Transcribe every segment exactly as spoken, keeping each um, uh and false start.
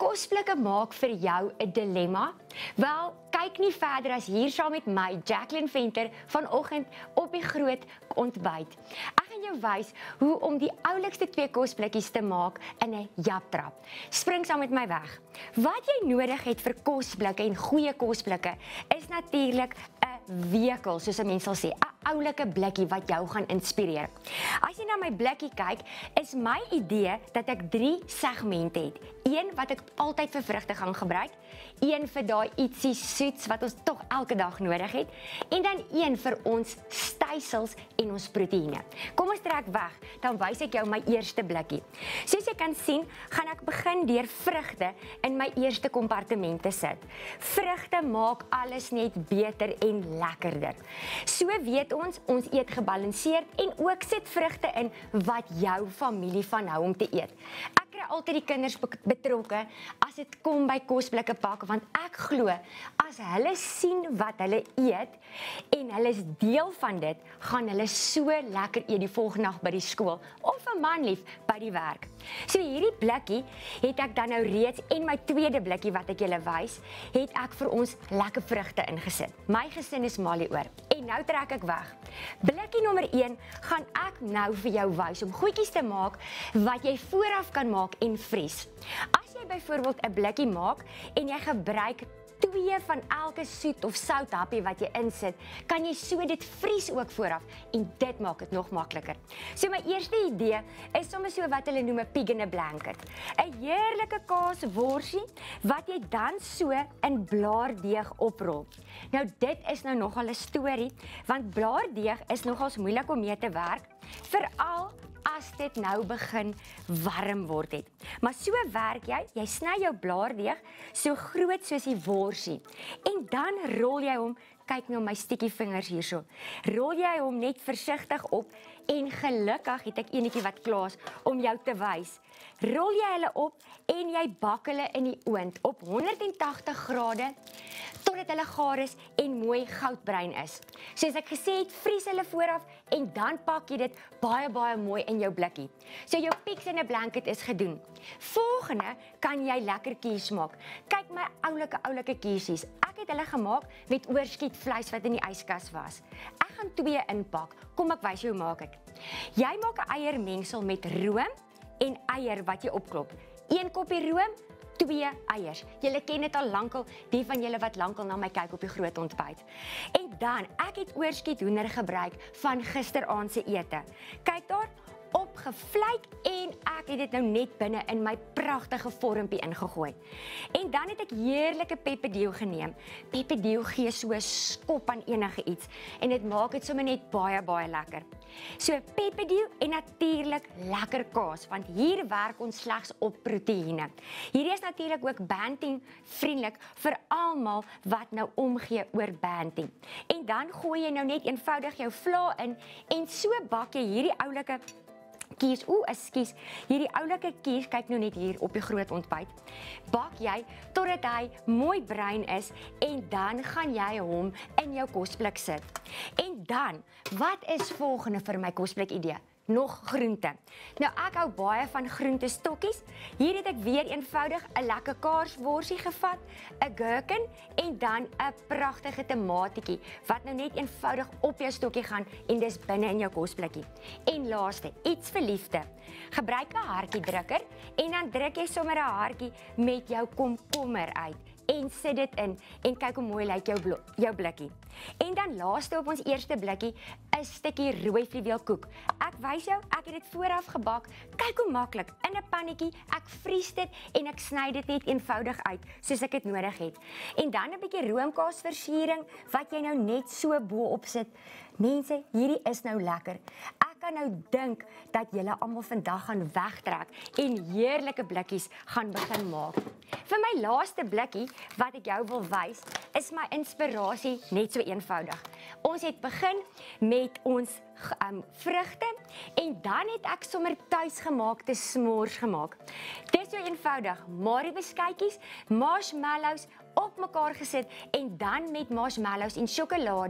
kosblikke maak vir jou 'n dilemma? Wel, kyk nie verder as hier saam met my, Jacqueline Venter, vanoggend op die groot ontbyt. Ek gaan jou wys hoe om die oulikste twee kosblikkies te maak in 'n japtrap. Spring saam met my weg. Wat jy nodig het vir kosblikke en goeie kosblikke is natuurlik 'n wekel, soos 'n mens sal sê, 'n oulike blikkie wat jou gaan inspireer. As jy na my blikkie kyk, is my idee dat ek drie segmente het. Een wat ek altyd vir vrugte gaan gebruik, een vir daai ietsie soets wat ons tog elke dag nodig het, en dan een vir ons stysels en ons proteïene. Kom ons trek weg, dan wys ek jou my eerste blikkie. Soos jy kan sien, gaan ek begin deur vrugte in my eerste kompartement te sit. Vrugte maak alles net beter en lekkerder. So weet ons, ons eet gebalanseerd en ook sit vrugte in wat jou familie van hou om te eet. Ek kry altyd die kinders betrokke as dit kom by kosblikke pak, want ek glo, as hulle sien wat hulle eet en hulle is deel van dit, gaan hulle so lekker eet die volgende dag by die skool of 'n manlief by die werk. So hierdie blikkie het ek dan nou reeds, en my tweede blikkie wat ek julle wys, het ek vir ons lekker vrugte ingesit. My gesin is mal hieroor. En nou trek ek weg. Blikkie nommer een gaan ek nou vir jou wys om goedjies te maak wat jy vooraf kan maak en vries. As jy byvoorbeeld 'n blikkie maak en jy gebruik twee van elke soet of sout happie wat jy insit, kan jy so dit vries ook vooraf en dit maak dit nog makliker. So my eerste idee is sommer so wat hulle noem 'n pig in a blanket. 'n Heerlike kaasworsie wat jy dan so in blaardeeg oprol. Nou dit is nou nogal 'n storie, want blaardeeg is nogals moeilik om mee te werk, veral as dit nou begin warm word het. Maar so werk jy, jy sny jou blaardeeg so groot soos die worsie. En dan rol jy hom, kyk nou my stikkie vingers hierso. Rol jy hom net versigtig op en gelukkig het ek enetjie wat klaar is om jou te wys. Rol jy hulle op en jy bak hulle in die oond op honderd en tagtig grade totdat hulle gaar is en mooi goudbruin is. Soos ek gesê het, vries hulle vooraf en dan pak jy dit baie baie mooi in jou blikkie. So jou pigs in 'n blanket is gedoen. Volgende kan jy lekker kies maak. Kyk my oulike oulike kietsies. Ek het hulle gemaak met oorskiet vleis wat in die yskas was. Ek gaan twee inpak. Kom ek wys jou hoe maak ek. Jy maak 'n eiermengsel met room en eier wat jy opklop. Een koppie room, twee eiers. Julle ken dit al lankal, die van julle wat lankal na my kyk op die groot ontbyt. En dan, ek het oorskiet hoender gebruik van gisteraand se ete. Kyk daar, opgevlyk en ek het dit nou net binne in my pragtige vormpie ingegooi. En dan het ek heerlike peperdew geneem. Peperdew gee so 'n skop aan enige iets en dit maak dit sommer net baie baie lekker. So peperdew en natuurlik lekker kaas, want hier werk ons slegs op proteïene. Hierdie is natuurlik ook Banting vriendelik vir almal wat nou omgee oor Banting. En dan gooi jy nou net eenvoudig jou vla in en so bak jy hierdie oulike kies, oe, ekskuus, hierdie oulike kies, kyk nou net hier op die groot ontbyt, bak jy totdat hy mooi bruin is en dan gaan jy hom in jou kosblik sit. En dan, wat is volgende vir my kosblik idee? Nog groente. Nou ek hou baie van groente stokkies. Hier het ek weer eenvoudig 'n lekker kaarsworsie gevat, 'n gherkin en dan 'n pragtige tomatietjie wat nou net eenvoudig op jou stokkie gaan en dis binne in jou kosblikkie. En laaste, iets vir liefde. Gebruik 'n hartjiedrukker en dan druk jy sommer 'n hartjie met jou komkommer uit. En sit dit in en kyk hoe mooi lyk jou, jou blikkie. En dan laaste op ons eerste blikkie, 'n stukkie rooi fluweelkoek. Ek wys jou, ek het dit vooraf gebak. Kyk hoe maklik, in 'n pannetjie, ek vries dit en ek sny dit net eenvoudig uit, soos ek dit nodig het. En dan 'n bietjie roomkaasversiering, wat jy nou net so bo-op sit. Mense, hierdie is nou lekker. Ek kan nou dink dat julle almal vandag gaan wegtrek en heerlike blikkies gaan begin maak. Vir my laaste blikkie wat ek jou wil wys, is my inspirasie net so eenvoudig. Ons het begin met ons um, vrugte en dan het ek sommer tuisgemaakte s'mores gemaak. Dit is so eenvoudig, Marie beskuitjies, marshmallows op mekaar gesit en dan met marshmallows en sjokolade 'n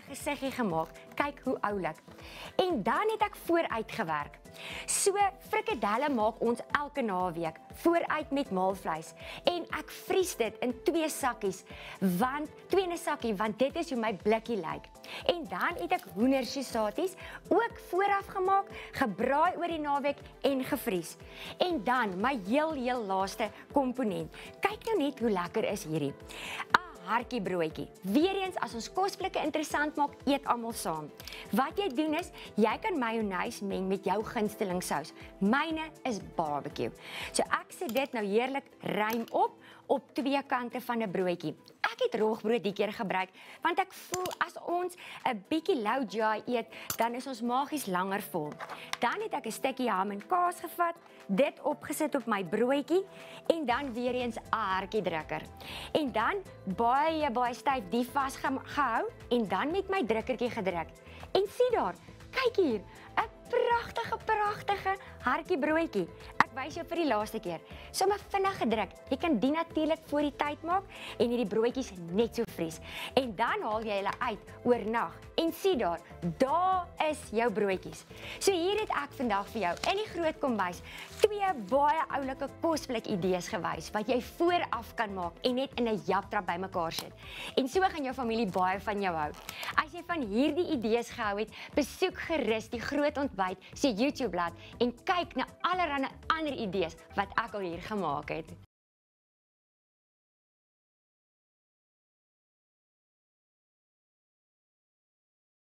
gesiggie gemaak. Kyk hoe oulik. En dan het ek vooruit gewerk. So frikadelle maak ons elke naweek, vooruit met maalvleis. En ek vries dit in twee sakkies, want twee in 'n sakkie, want dit is hoe my blikkie lyk. En dan het ek hoendersjosaties ook vooraf gemaak, gebraai oor die naweek en gevries. En dan my heel heel laaste komponent. Kyk nou net hoe lekker is hierdie. Hartjiebroodjie. Weereens as ons kosblikke interessant maak, eet almal saam. Wat jy doen is, jy kan mayonaise meng met jou gunsteling sous. Myne is barbecue. So ek sit dit nou heerlik ruim op op twee kante van 'n broodjie. Ek het roogbrood die keer gebruik, want ek voel as ons 'n bietjie low jai eet, dan is ons magies langer vol. Dan het ek 'n stukkie ham en kaas gevat, dit opgesit op my broodjie en dan weer eens 'n hartjiedrukker. En dan baie baie styf die vasgehou en dan met my drukkertjie gedruk. En sien daar, kyk hier, 'n pragtige pragtige hartjiebroodjie. Ek wys jou vir die laaste keer. Sommige vinnig gedruk. Jy kan die natuurlik voor die tyd maak en hierdie broodjies net so vries. En dan haal jy hulle uit oornag en sien daar, daar is jou broodjies. So hier het ek vandag vir jou in die groot kombuis twee baie oulike kosblik idees gewys wat jy vooraf kan maak en net in 'n japtrap bymekaar sit. En so gaan jou familie baie van jou hou. As jy van hierdie idees gehou het, besoek gerus die Groot Ontbyt se YouTube bladsy en kyk na allerlei ander idees wat ek al hier gemaak het.